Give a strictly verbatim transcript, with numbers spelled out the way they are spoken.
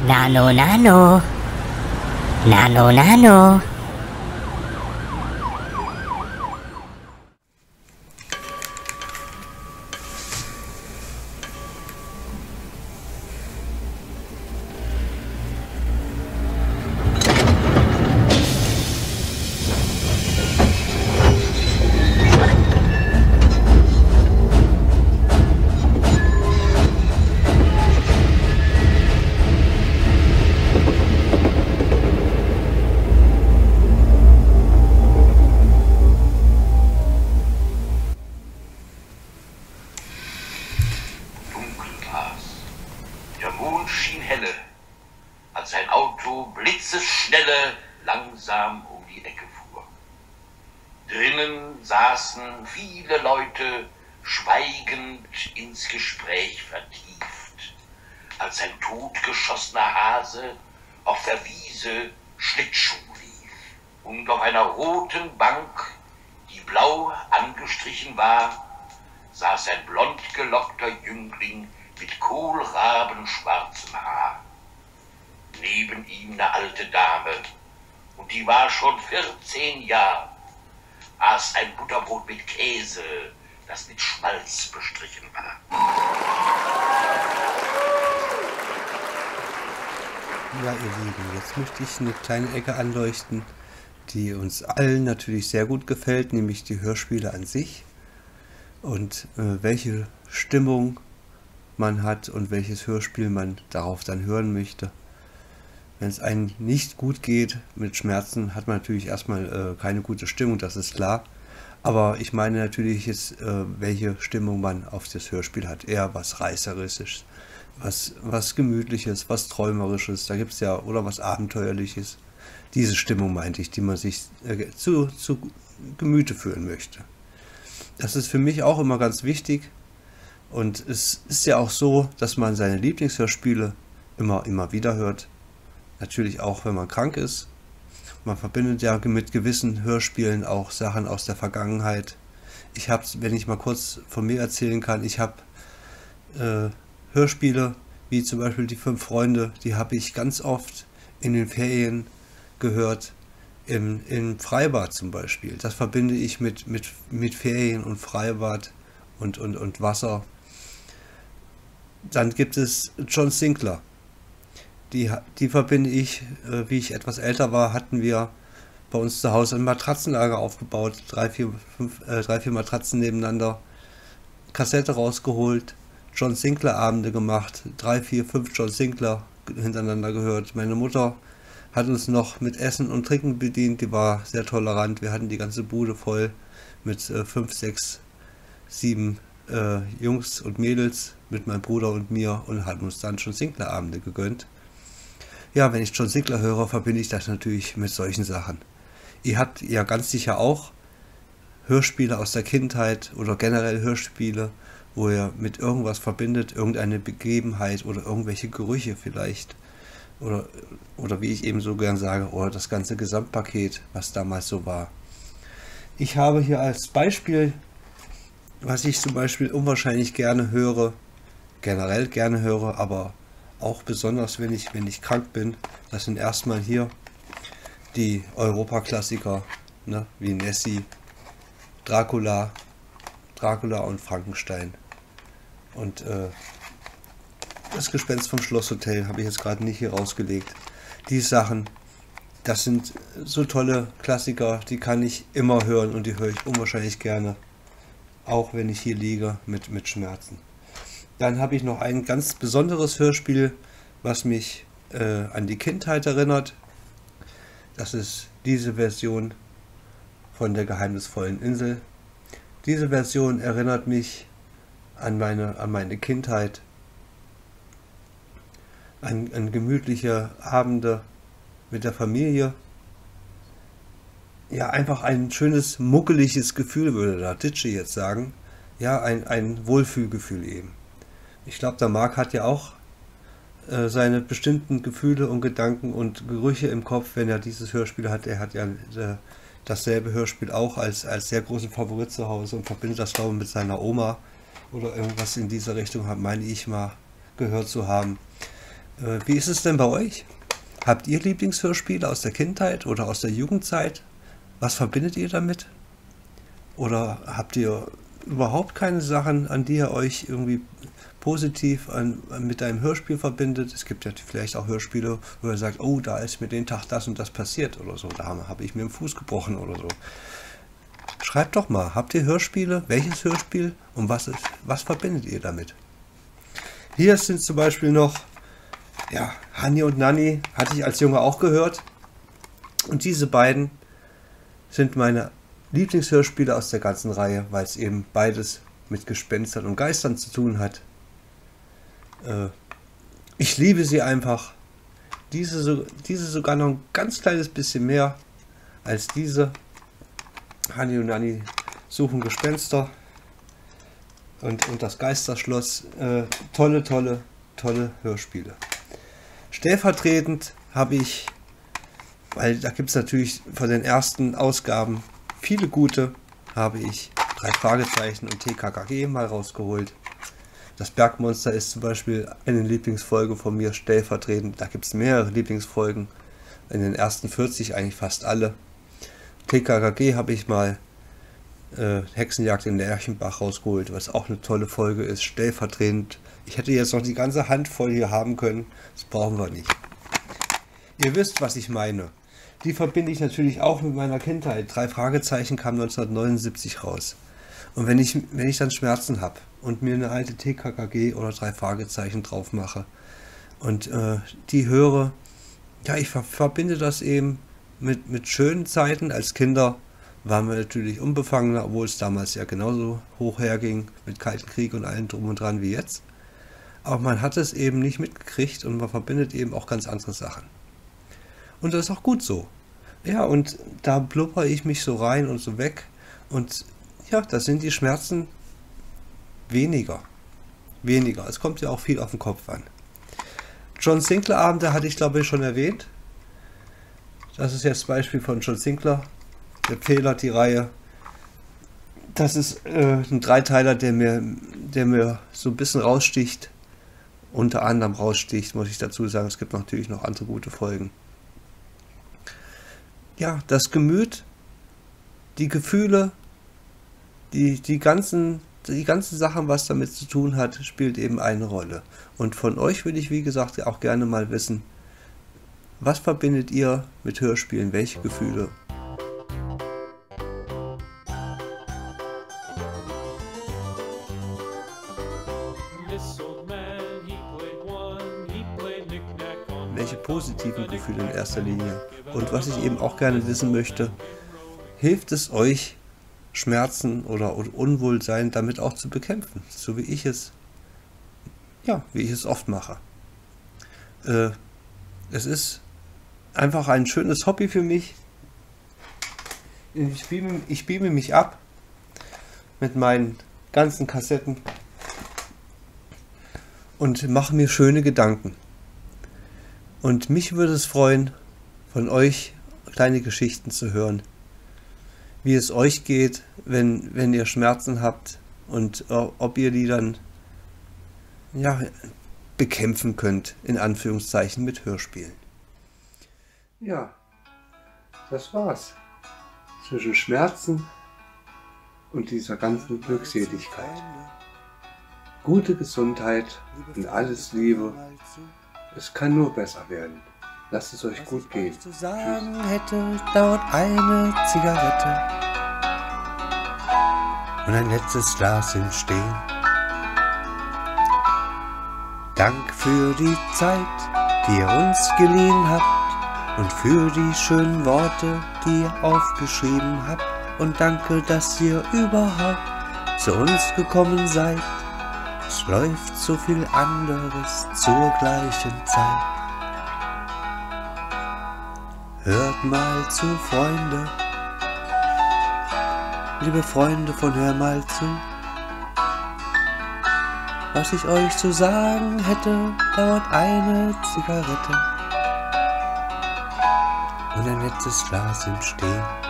Nano, Nano. Nano, Nano. Der Mond schien helle, als sein Auto blitzesschnelle langsam um die Ecke fuhr. Drinnen saßen viele Leute schweigend ins Gespräch vertieft, als ein totgeschossener Hase auf der Wiese Schlittschuh lief. Und auf einer roten Bank, die blau angestrichen war, saß ein blond gelockter Jüngling mit kohlrabenschwarzem Haar. Neben ihm eine alte Dame, und die war schon vierzehn Jahre, aß ein Butterbrot mit Käse, das mit Schmalz bestrichen war. Ja, ihr Lieben, jetzt möchte ich eine kleine Ecke anleuchten, die uns allen natürlich sehr gut gefällt, nämlich die Hörspiele an sich und äh, welche Stimmung man hat und welches Hörspiel man darauf dann hören möchte. Wenn es einem nicht gut geht mit Schmerzen, hat man natürlich erstmal äh, keine gute Stimmung, das ist klar. Aber ich meine natürlich jetzt, äh, welche Stimmung man auf das Hörspiel hat. Eher was Reißerisches, was, was Gemütliches, was Träumerisches, da gibt es ja, oder was Abenteuerliches. Diese Stimmung meinte ich, die man sich äh, zu, zu Gemüte führen möchte. Das ist für mich auch immer ganz wichtig. Und es ist ja auch so, dass man seine Lieblingshörspiele immer, immer wieder hört. Natürlich auch, wenn man krank ist. Man verbindet ja mit gewissen Hörspielen auch Sachen aus der Vergangenheit. Ich habe, wenn ich mal kurz von mir erzählen kann, ich habe äh, Hörspiele, wie zum Beispiel die Fünf Freunde, die habe ich ganz oft in den Ferien gehört, im, im Freibad zum Beispiel. Das verbinde ich mit, mit, mit Ferien und Freibad und, und, und Wasser. Dann gibt es John Sinclair. Die, die verbinde ich, äh, wie ich etwas älter war, hatten wir bei uns zu Hause ein Matratzenlager aufgebaut. Drei, vier, fünf, äh, drei, vier Matratzen nebeneinander. Kassette rausgeholt. John Sinclair Abende gemacht. Drei, vier, fünf John Sinclair hintereinander gehört. Meine Mutter hat uns noch mit Essen und Trinken bedient. Die war sehr tolerant. Wir hatten die ganze Bude voll mit äh, fünf, sechs, sieben äh, Jungs und Mädels, mit meinem Bruder und mir, und hatten uns dann John Sinclair Abende gegönnt. Ja, wenn ich John Sinclair höre, verbinde ich das natürlich mit solchen Sachen. Ihr habt ja ganz sicher auch Hörspiele aus der Kindheit oder generell Hörspiele, wo ihr mit irgendwas verbindet, irgendeine Begebenheit oder irgendwelche Gerüche vielleicht. Oder, oder wie ich eben so gern sage, oder das ganze Gesamtpaket, was damals so war. Ich habe hier als Beispiel, was ich zum Beispiel unwahrscheinlich gerne höre, generell gerne höre, aber auch besonders, wenn ich, wenn ich krank bin, das sind erstmal hier die Europaklassiker, ne, wie Nessie, Dracula, Dracula und Frankenstein. Und äh, das Gespenst vom Schlosshotel habe ich jetzt gerade nicht hier rausgelegt. Die Sachen, das sind so tolle Klassiker, die kann ich immer hören und die höre ich unwahrscheinlich gerne, auch wenn ich hier liege mit, mit Schmerzen. Dann habe ich noch ein ganz besonderes Hörspiel, was mich äh, an die Kindheit erinnert. Das ist diese Version von der geheimnisvollen Insel. Diese Version erinnert mich an meine, an meine Kindheit, an, an gemütliche Abende mit der Familie. Ja, einfach ein schönes, muckeliges Gefühl, würde der Ditsche jetzt sagen. Ja, ein, ein Wohlfühlgefühl eben. Ich glaube, der Marc hat ja auch äh, seine bestimmten Gefühle und Gedanken und Gerüche im Kopf, wenn er dieses Hörspiel hat. Er hat ja äh, dasselbe Hörspiel auch als, als sehr großen Favorit zu Hause und verbindet das, glaube ich, mit seiner Oma oder irgendwas in dieser Richtung, meine ich mal gehört zu haben. Äh, wie ist es denn bei euch? Habt ihr Lieblingshörspiele aus der Kindheit oder aus der Jugendzeit? Was verbindet ihr damit? Oder habt ihr überhaupt keine Sachen, an die ihr euch irgendwie positiv an, mit einem Hörspiel verbindet? Es gibt ja vielleicht auch Hörspiele, wo ihr sagt, oh, da ist mir den Tag das und das passiert oder so. Da habe ich mir den Fuß gebrochen oder so. Schreibt doch mal, habt ihr Hörspiele? Welches Hörspiel? Und was, ist, was verbindet ihr damit? Hier sind zum Beispiel noch, ja, Hani und Nanni, hatte ich als Junge auch gehört. Und diese beiden sind meine Lieblingshörspiele aus der ganzen Reihe, weil es eben beides mit Gespenstern und Geistern zu tun hat. Äh, ich liebe sie einfach. Diese, so, diese sogar noch ein ganz kleines bisschen mehr als diese. Hani und Nanni suchen Gespenster und, und das Geisterschloss. Äh, tolle, tolle, tolle Hörspiele. Stellvertretend habe ich, weil da gibt es natürlich von den ersten Ausgaben viele gute, habe ich drei Fragezeichen und T K K G mal rausgeholt. Das Bergmonster ist zum Beispiel eine Lieblingsfolge von mir stellvertretend. Da gibt es mehrere Lieblingsfolgen. In den ersten vierzig eigentlich fast alle. T K K G habe ich mal äh, Hexenjagd in Lerchenbach rausgeholt, was auch eine tolle Folge ist, stellvertretend. Ich hätte jetzt noch die ganze Hand voll hier haben können, das brauchen wir nicht. Ihr wisst, was ich meine. Die verbinde ich natürlich auch mit meiner Kindheit. Drei Fragezeichen kam neunzehnhundertneunundsiebzig raus. Und wenn ich, wenn ich dann Schmerzen habe und mir eine alte T K K G oder drei Fragezeichen drauf mache und äh, die höre, ja, ich ver verbinde das eben mit, mit schönen Zeiten. Als Kinder waren wir natürlich unbefangener, obwohl es damals ja genauso hoch herging mit Kalten Krieg und allem drum und dran wie jetzt. Aber man hat es eben nicht mitgekriegt und man verbindet eben auch ganz andere Sachen. Und das ist auch gut so. Ja, und da blubber ich mich so rein und so weg. Und ja, da sind die Schmerzen weniger. Weniger. Es kommt ja auch viel auf den Kopf an. John Sinclair Abende hatte ich, glaube ich, schon erwähnt. Das ist jetzt ein Beispiel von John Sinclair. Der Fehler, die Reihe. Das ist äh, ein Dreiteiler, der mir, der mir so ein bisschen raussticht. Unter anderem raussticht, muss ich dazu sagen. Es gibt natürlich noch andere gute Folgen. Ja, das Gemüt, die Gefühle, die, die, ganzen, die ganzen Sachen, was damit zu tun hat, spielt eben eine Rolle. Und von euch würde ich, wie gesagt, auch gerne mal wissen, was verbindet ihr mit Hörspielen, welche Gefühle? Welche positiven Gefühle in erster Linie? Und was ich eben auch gerne wissen möchte, hilft es euch, Schmerzen oder Unwohlsein damit auch zu bekämpfen, so wie ich es, ja, wie ich es oft mache. Äh, es ist einfach ein schönes Hobby für mich. Ich beame, ich beame mich ab mit meinen ganzen Kassetten und mache mir schöne Gedanken. Und mich würde es freuen, von euch kleine Geschichten zu hören, wie es euch geht, wenn, wenn ihr Schmerzen habt und ob ihr die dann ja, bekämpfen könnt, in Anführungszeichen, mit Hörspielen. Ja, das war's. Zwischen Schmerzen und dieser ganzen Glückseligkeit. Gute Gesundheit und alles Liebe. Es kann nur besser werden. Lasst es euch gut gehen. Was ich zu sagen hätte, dauert eine Zigarette und ein letztes Glas im Stehen. Dank für die Zeit, die ihr uns geliehen habt und für die schönen Worte, die ihr aufgeschrieben habt. Und danke, dass ihr überhaupt zu uns gekommen seid. Es läuft so viel anderes zur gleichen Zeit. Hört mal zu, Freunde. Liebe Freunde von Hör mal zu. Was ich euch zu sagen hätte, dauert eine Zigarette und ein letztes Glas im Stehen.